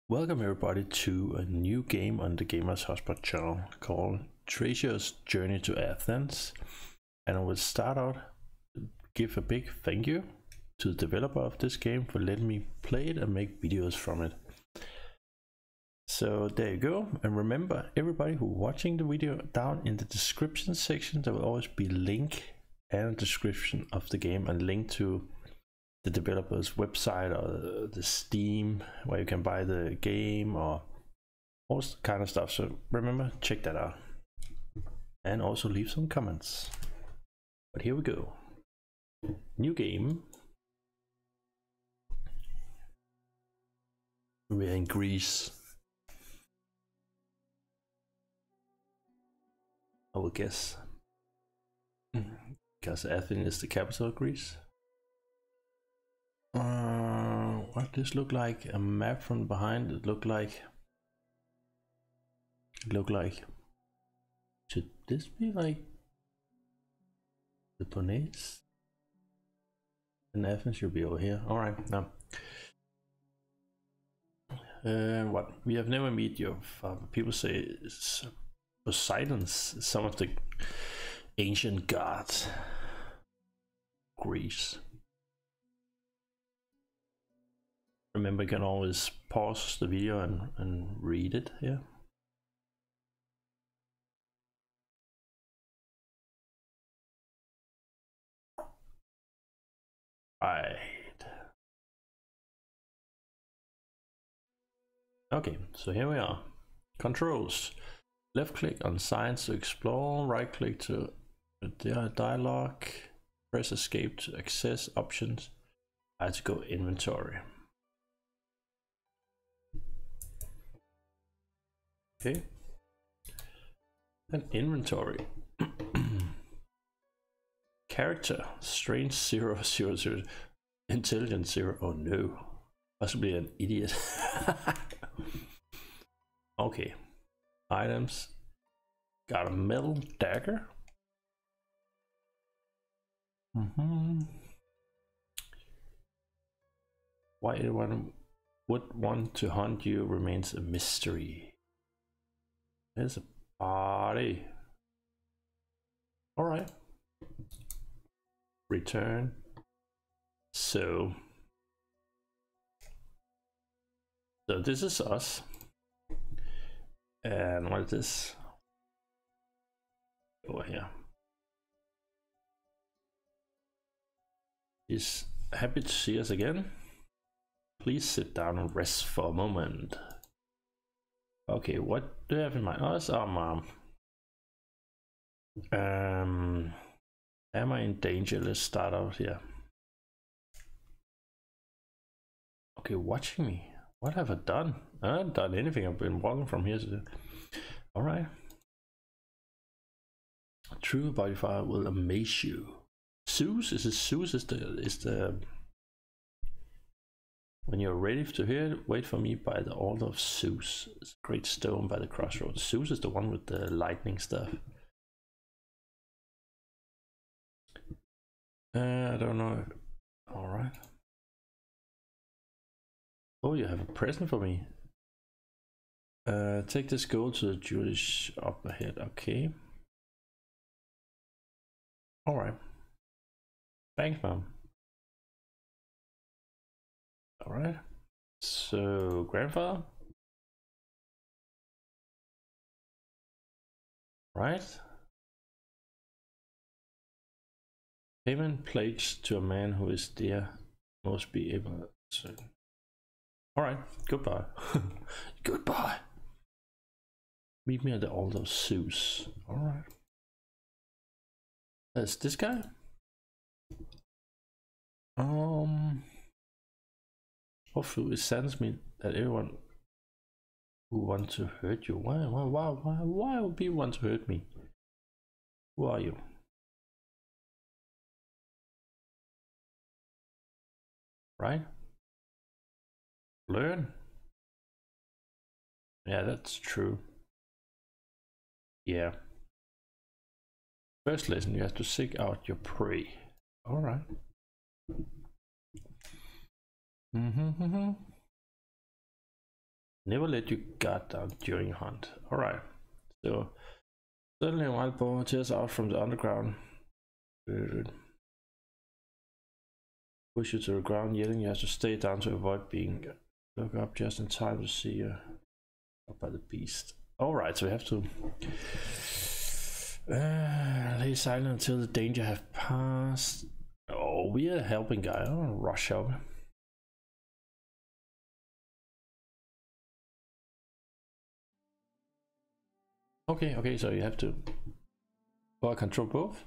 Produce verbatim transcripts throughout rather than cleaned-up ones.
Welcome everybody to a new game on the Gamers Hotspot channel called Theseus Journey to Athens. And I will start out to give a big thank you to the developer of this game for letting me play it and make videos from it. So there you go, and remember everybody who watching the video, down in the description section there will always be a link and a description of the game and link to the developer's website or the Steam where you can buy the game or all kind of stuff. So remember, check that out and also leave some comments. But here we go. New game. We're in Greece. I will guess. Because Athens is the capital of Greece. Uh, what this look like? A map from behind. It look like. It look like. Should this be like the Peloponnesos? And Athens should be over here. All right, now. Uh, what we have never met your father. People say it's Poseidon's, some of the ancient gods. Greece. Remember, you can always pause the video and, and read it here. Right. Okay, so here we are. Controls. Left click on signs to explore, right click to dialogue, press escape to access options. I have to go inventory. Okay, and inventory. Character strange zero zero zero, intelligence zero. Oh no, possibly an idiot. Okay, items. Got a metal dagger. Mm-hmm. Why anyone would want to hunt you remains a mystery. There's a party. All right. Return. So, so this is us. And what is this? Over here. He's happy to see us again. Please sit down and rest for a moment. Okay, what do you have in mind? Oh, it's our mom. Um, am I in danger? Let's start out here. Okay, watching me. What have I done? I haven't done anything. I've been walking from here to there. All right. True body fire will amaze you. Zeus is it? Zeus is the is the. When you're ready to hear it, wait for me by the altar of Zeus. It's a great stone by the crossroads. Zeus is the one with the lightning stuff. Uh, I don't know. All right. Oh, you have a present for me. Uh, take this gold to the Jewish up ahead. Okay. All right. Thanks, mom. All right, so grandfather, right? Payment pledge to a man who is dear must be able to. All right, goodbye. Goodbye. Meet me at the altar of Zeus. All right. That's this guy. Um. Hopefully it sends me that everyone who wants to hurt you. Why, why, why, why, why would people want to hurt me? Who are you? Right? Learn. Yeah, that's true. Yeah. First lesson, you have to seek out your prey. All right. Mm-hmm, mm-hmm. Never let your guard down during a hunt. Alright. So suddenly a wild boar tears out from the underground. Push you to the ground, yelling. You have to stay down to avoid being look up just in time to see you up by the beast. Alright, so we have to uh, lay silent until the danger have passed. Oh, we are a helping guy. I don't want to rush help. Okay, okay, so you have to oh, I control both.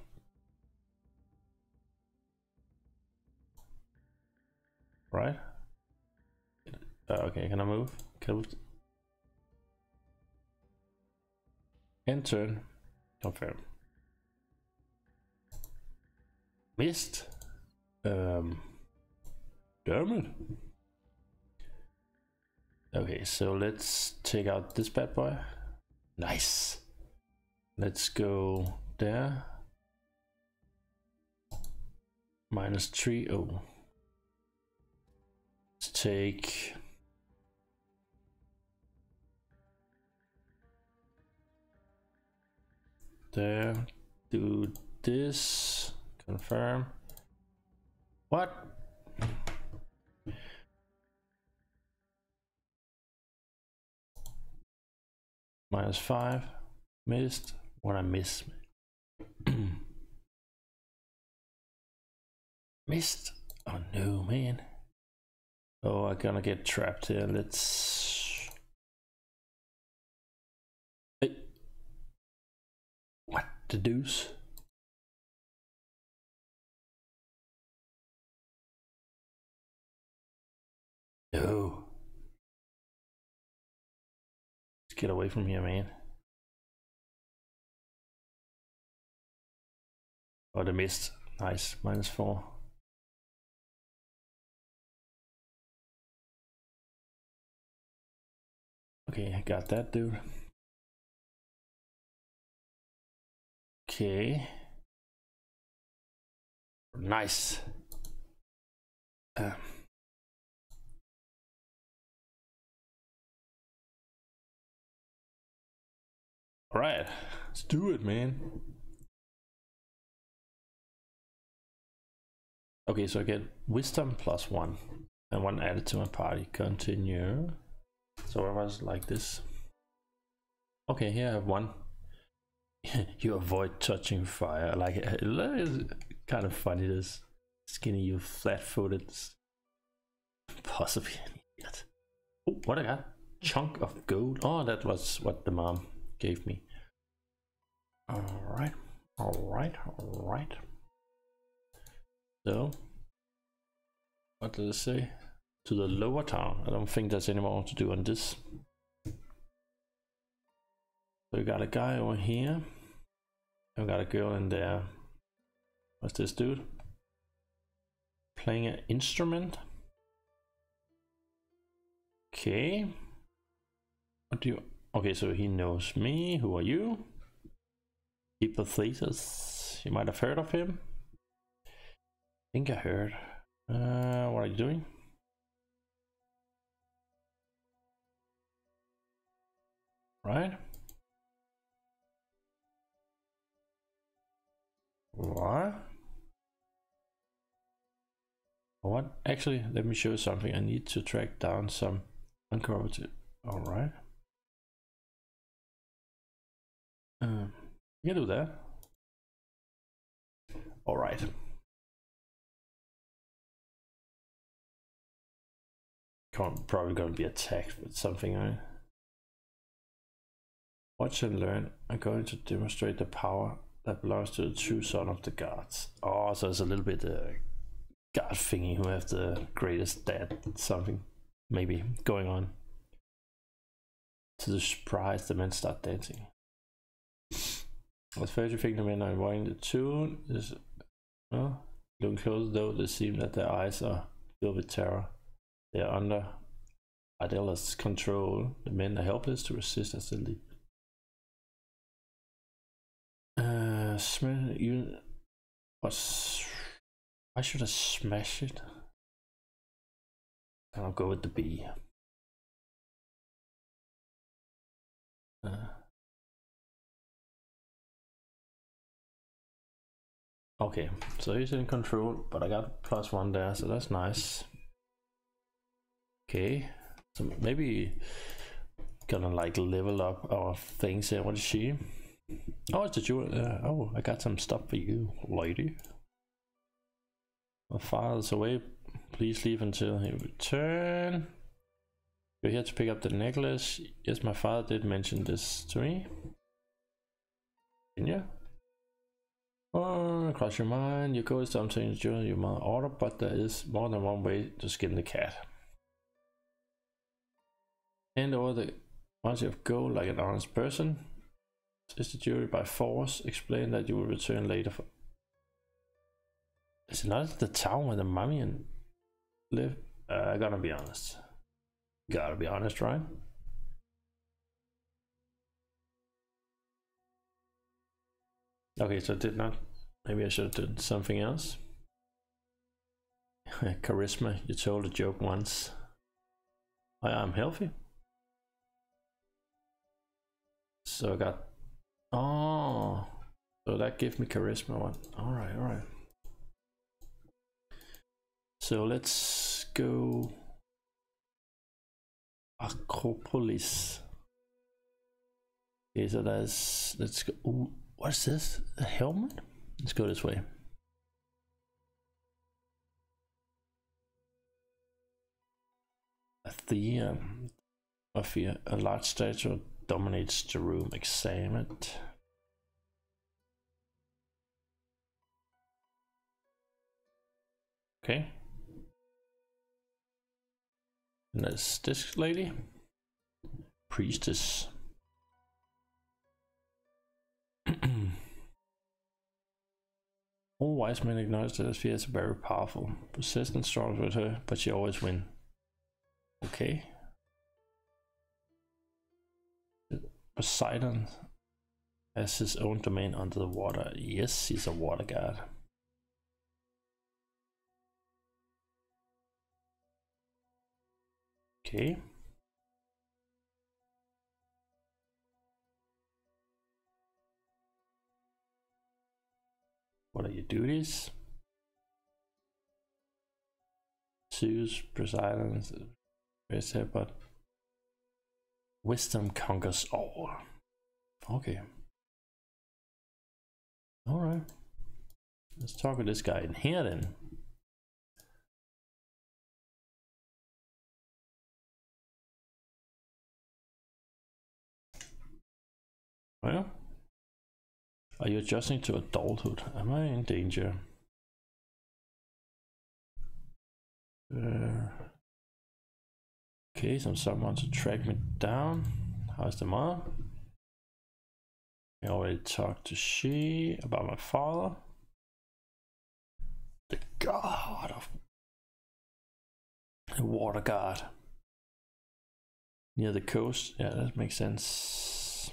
Right. Uh, okay, can I move? Can I move? End turn. Confirm. Missed. Um. Damn it. Okay, so let's take out this bad boy. Nice. Let's go there. Minus three. Oh. Let's take. There. Do this. Confirm. What? Minus five. Missed. What I miss? Missed. Oh no, man. Oh, I'm gonna get trapped here. Let's. Hey. What the deuce? No. Let's get away from here, man. Oh, the missed. Nice. Minus four. Okay, I got that, dude. Okay. Nice. Um. All right, let's do it, man. Okay, so I get wisdom plus one and one added to my party. Continue. So I was like this. Okay, here I have one. You avoid touching fire. Like it's kind of funny. This skinny, you flat-footed, possibly an idiot. Oh, what I got? Chunk of gold. Oh, that was what the mom gave me. All right, all right, all right. So, what did it say? To the lower town. I don't think there's any more to do on this. So we got a guy over here. We got a girl in there. What's this dude? Playing an instrument. Okay. What do you? Okay, so he knows me. Who are you? Theseus. You might have heard of him. I think I heard. Uh, what are you doing? Right. What? What? Actually, let me show you something. I need to track down some uncorrupted. All right. Um, you can do that. All right. Probably going to be attacked with something. Right? Watch and learn. I'm going to demonstrate the power that belongs to the true son of the gods. Oh, so it's a little bit uh, god thingy who have the greatest dad something maybe going on. To the surprise, the men start dancing. At first you think the men are enjoying the tune. Is oh, looking closer though, they seem that their eyes are filled with terror. They are under Attica's control. The men are helpless to resist as they leap. Uh, smash you. What's? Why should I smash it? I'll go with the B. Okay, so he's in control, but I got plus one there, so that's nice. Okay, so maybe gonna like level up our things here. What is she? Oh, it's the jewel. Uh, oh, I got some stuff for you, lady. My father's away. Please leave until he return. You're here to pick up the necklace. Yes, my father did mention this to me. Yeah. Oh, cross your mind. Your goal is something during your mother order, but there is more than one way to skin the cat. Hand over the once you have gold like an honest person. Is the jury by force? Explain that you will return later. For... Is it not the town where the mummy and live? Uh, I gotta be honest. Gotta be honest, right? Okay, so I did not. Maybe I should have done something else. Charisma, you told a joke once. I am healthy. So I got. Oh, so that gave me charisma one. All right, all right. So let's go. Acropolis. Okay, so that's. Let's go. Ooh, what's this? A helmet? Let's go this way. Athena, Athena, a large statue dominates the room. Examine it. Okay. And that's this lady. Priestess. All wise men acknowledge that Athena is very powerful. Persistent struggles with her, but she always wins. Okay. Poseidon has his own domain under the water. Yes, he's a water god. Okay. What are your duties? Zeus, Poseidon, but wisdom conquers all. Okay. All right. Let's talk with this guy in here then. Well, are you adjusting to adulthood? Am I in danger? Uh, okay, so someone to track me down. How's the mom? I already talked to she about my father. The god of the water god. Near the coast. Yeah, that makes sense.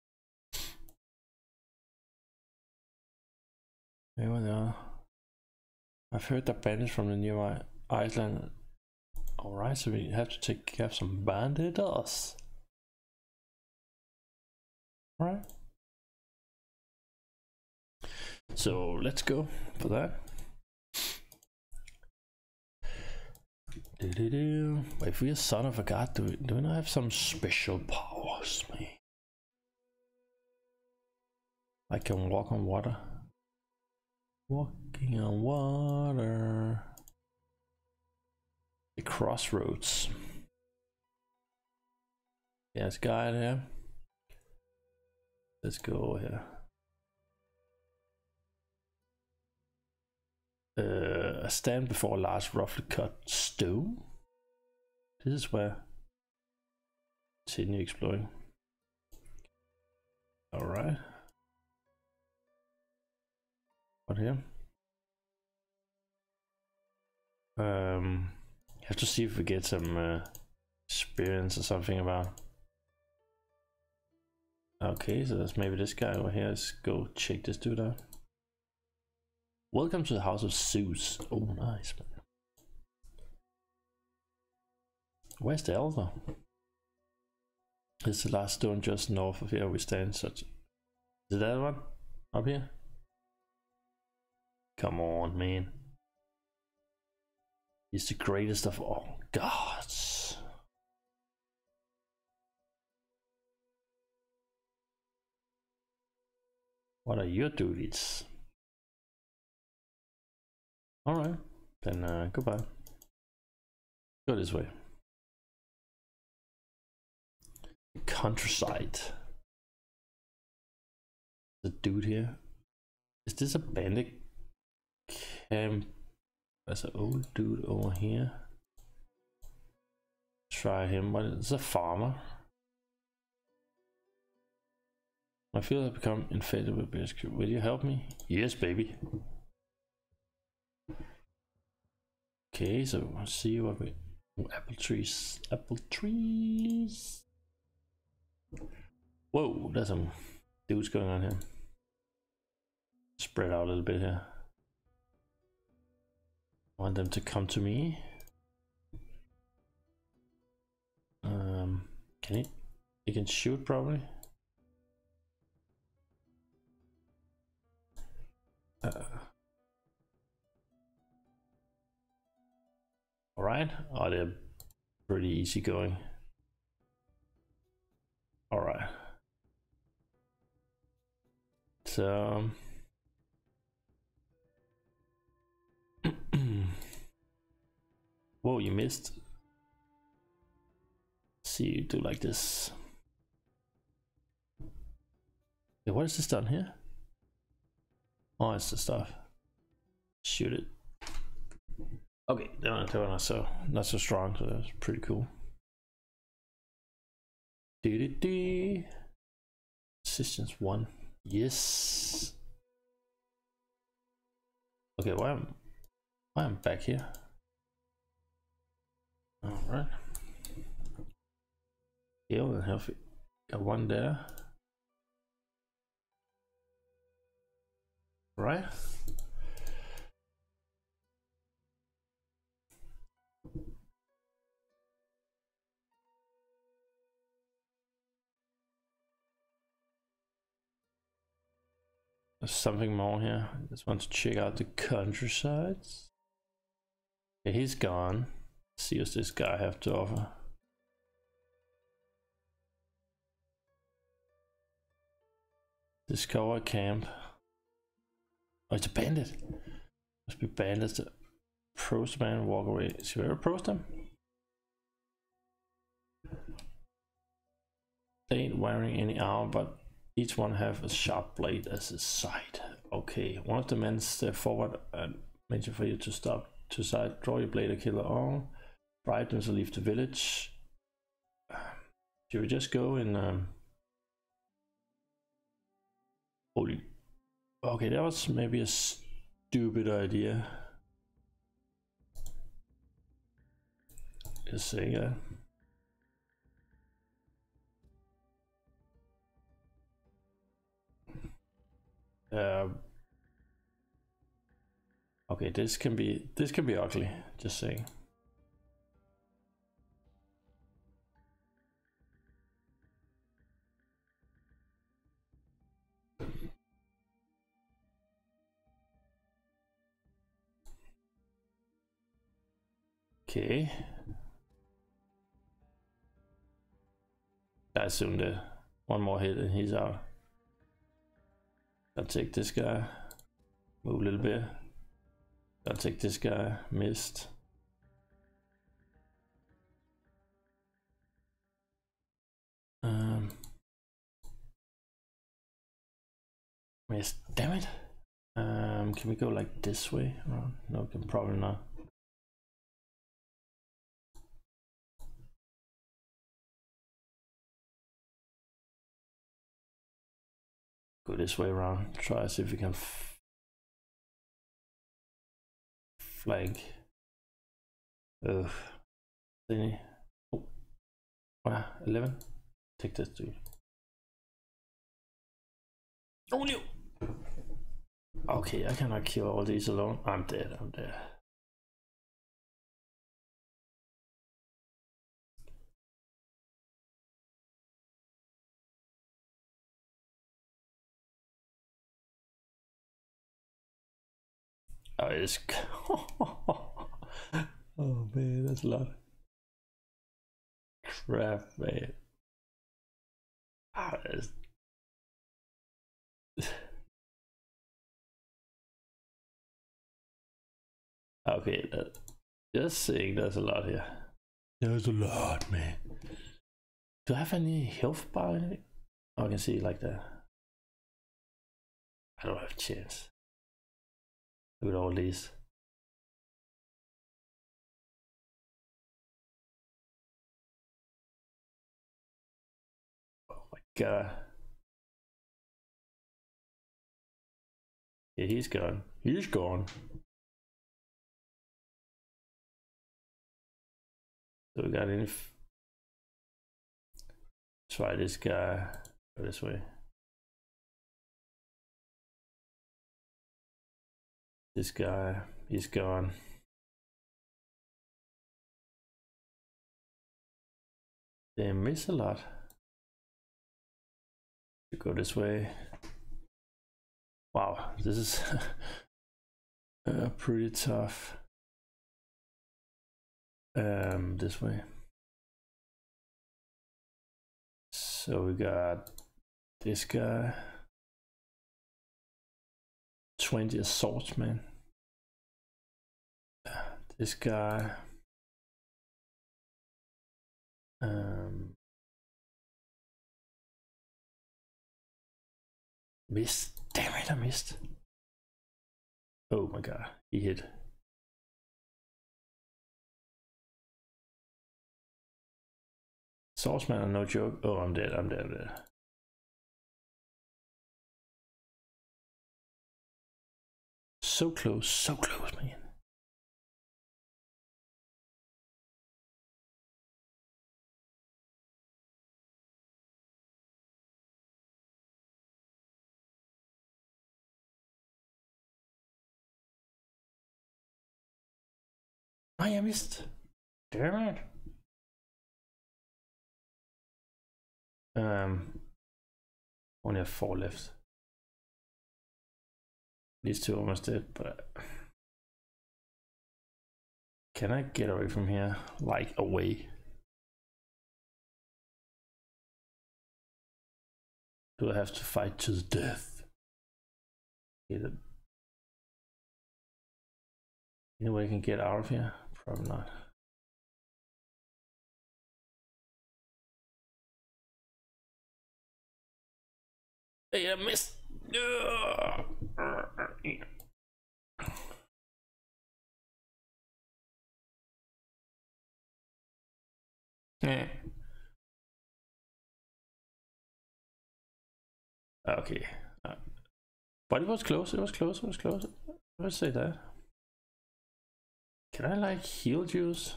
There we are. I've heard that bandits from the nearby island. Alright, so we have to take care of some bandits. Alright. So let's go for that. Do -do -do. If we're son of a god, do we, do we not have some special powers, man? I can walk on water. Walking on water. The crossroads. Yes, guy there. Let's go over here. Uh, stand before a large, roughly cut stone. This is where. Continue exploring. All right. What here? Um, have to see if we get some uh, experience or something about. Okay, so that's maybe this guy over here. Let's go check this dude out. Welcome to the house of Zeus. Oh, nice, man. Where's the elder? It's the last stone just north of here we stand. Such. Is it that one? Up here? Come on, man. He's the greatest of all gods. What are your duties? Alright, then uh, goodbye. Go this way. Countryside. The dude here. Is this a bandit camp? There's an old dude over here. Try him. What is a farmer? I feel I've become infected with biscuit. Will you help me? Yes, baby. Okay, so let's see what we. Oh, apple trees. Apple trees. Whoa, there's some dudes going on here. Spread out a little bit here. Want them to come to me. Um, can he? He can shoot probably. Uh, all right. Oh, they're pretty easy going. All right. So. Whoa, you missed. See you do like this. Yeah, what is this down here? Oh, it's the stuff. Shoot it. Okay, they're not, they're not so not so strong, so that's pretty cool. Do-do-do. Assistance one. Yes. Okay, why am why am back here? All right. Heal and healthy. Got one there. Right. There's something more here. I just want to check out the countrysides. Okay, he's gone. Let's see what this guy have to offer. Discover camp. Oh, it's a bandit. Must be bandits that approach the man and walk away. Should I approach them? They ain't wearing any armor, but each one have a sharp blade as his side. Okay, one of the men step forward and mention for you to stop to side. Draw your blade and kill the all. Bribe them to leave the village. Should we just go and um holy okay, that was maybe a stupid idea. Just saying that. Uh, okay, this can be this can be ugly. Just saying. Okay. I assume that one more hit and he's out. I'll take this guy. Move a little bit. I'll take this guy. Missed. Um. Missed. Damn it. Um. Can we go like this way? Oh, no, can probably not. Go this way around. Try see if we can f flank. Ugh. Thingy. Oh. Wow, eleven. Take this dude. Oh no! Okay, I cannot kill all these alone. I'm dead. I'm dead. Oh, it's oh man, that's a lot. Crap, man. Ah, that's... okay, that, just saying, there's a lot here. There's a lot, man. Do I have any health bar in it? Oh, I can see it like that. I don't have a chance. Look at all these. Oh my god. Yeah, he's gone. He's gone. So we got any... F try this guy. Go this way. This guy, he's gone. They miss a lot. You go this way. Wow, this is uh, pretty tough. Um, this way. So we got this guy. twenty swordsman. This guy. Um, missed. Damn it, I missed. Oh my god, he hit. Swordsman are no joke. Oh, I'm dead, I'm dead, I'm dead. So close, so close, man. I missed. Damn it. Um, only have four left. These two almost dead, but can I get away from here? Like away? Do I have to fight to the death? Either. Any way I can get out of here? Probably not. Hey, I missed. Yeah. Okay. Uh, but it was close. It was close. It was close. Let's say that. Can I like heal juice?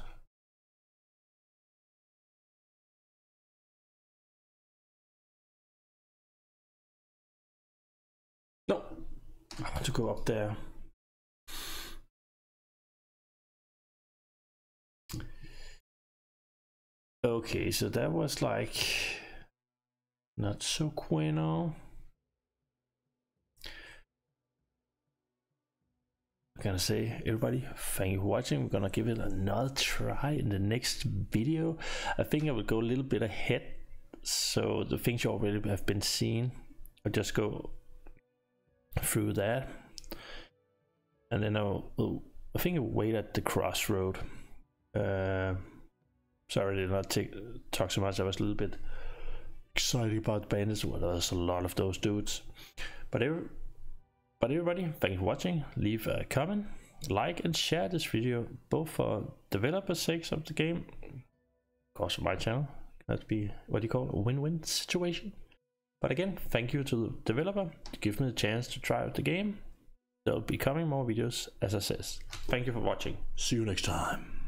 No. I want to go up there. Okay, so that was like not so bueno. I'm gonna say, everybody, thank you for watching. We're gonna give it another try in the next video. I think I will go a little bit ahead, so the things you already have been seeing, I'll just go through that, and then I'll, I'll I think I'll wait at the crossroad. Uh, sorry, I did not take, talk so much. I was a little bit excited about bandits. Well, there's a lot of those dudes, but every, but everybody, thank you for watching. Leave a comment, like, and share this video, both for developers' sakes of the game, of course, for my channel. That'd be what you call a win-win situation. But again, thank you to the developer to give me the chance to try out the game. There'll be coming more videos, as I says. Thank you for watching. See you next time.